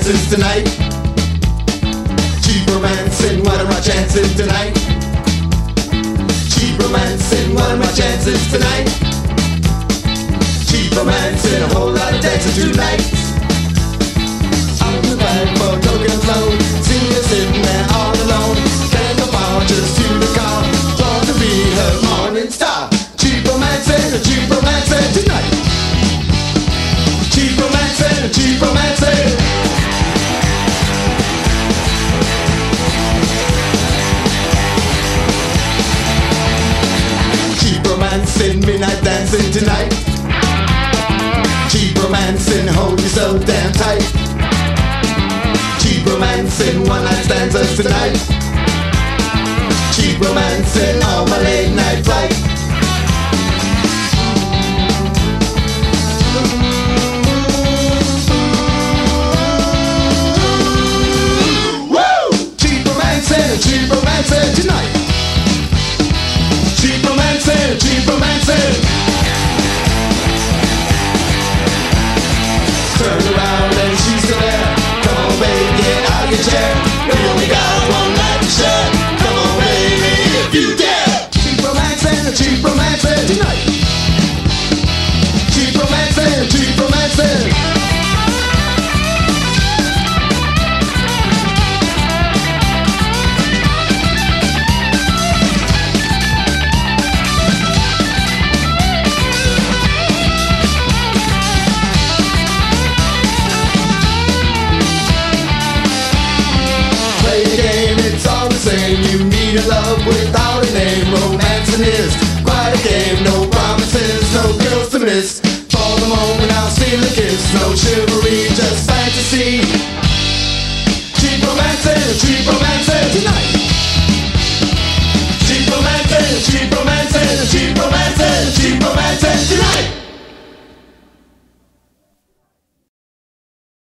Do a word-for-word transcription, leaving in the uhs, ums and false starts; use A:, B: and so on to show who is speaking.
A: chances tonight? Cheap romancing, what are my chances tonight? Cheap romancing, what are my chances tonight? Cheap romancing, a whole lot of dancing tonight. I'm the bag for a token of loan, see her sitting there all alone. Can't go just to the car, born to be her morning star. Cheap romancing, cheap romancing tonight. Cheap romancing, cheap romancing. Cheap romancing, midnight dancing tonight. Cheap romancing, hold you so damn tight. Cheap romancing, one night stanzas tonight. Cheap romancing on my late night flight. Woo! Cheap romancing, cheap romancing tonight. Cheap romancing, cheap romancing. Turn around and she's still there. Come on baby, get out of your chair. We only got one night to share. Come on baby, if you dare. Cheap romancing, cheap romancing tonight. Cheap romancing, cheap romancing. You need a love without a name. Romancing is quite a game. No promises, no girls to miss. For the moment I'll steal a kiss. No chivalry, just fantasy. Cheap romancing, cheap romancing.